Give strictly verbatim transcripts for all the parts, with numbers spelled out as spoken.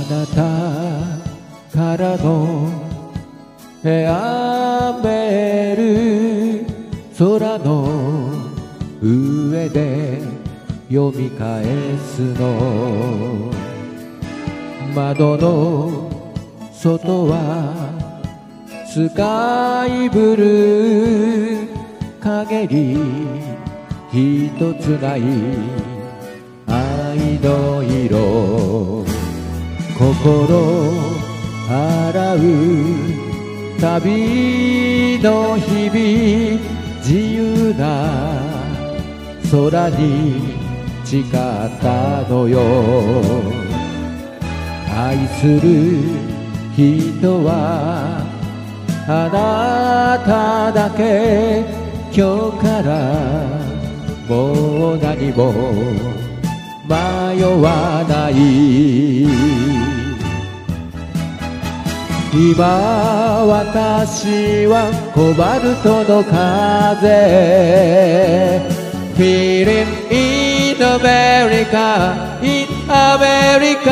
なたからのエアメール、空の上で読み返すの。窓の外はスカイブルー、陰り一つない愛の色。心洗う旅の日々、自由な空に誓ったのよ。愛する人はあなただけ、今日からもう何も迷わない。今私はコバルトの風、 Feeling in America, in America。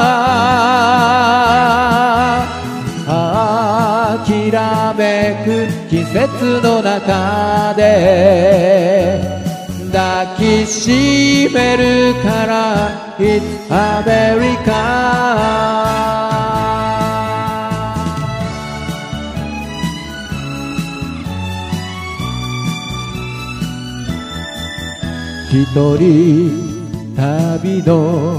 諦めく季節の中で抱きしめるから It's America。一人旅の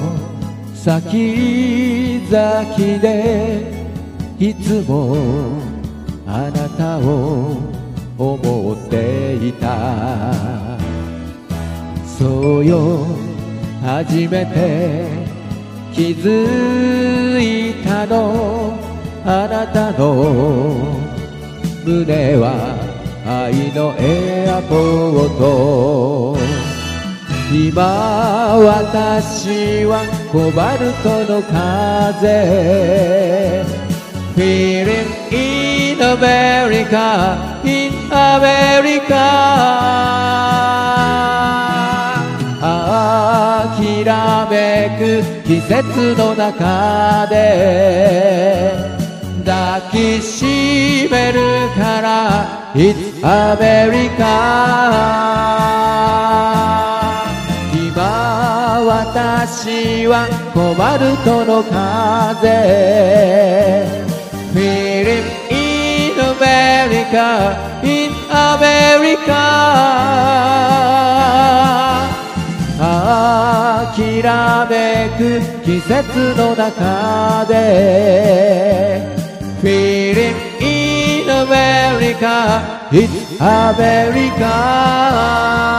先々でいつもあなたを思っていた。そうよ、初めて気づいたの。あなたの胸は愛のエアポート。今私はコバルトの風、 Feeling in America, in America。 諦めく季節の中で抱きしめるから It's America。私はコバルトの風、 Feeling in America, in America。 諦めく季節の中で Feeling in America, it's America。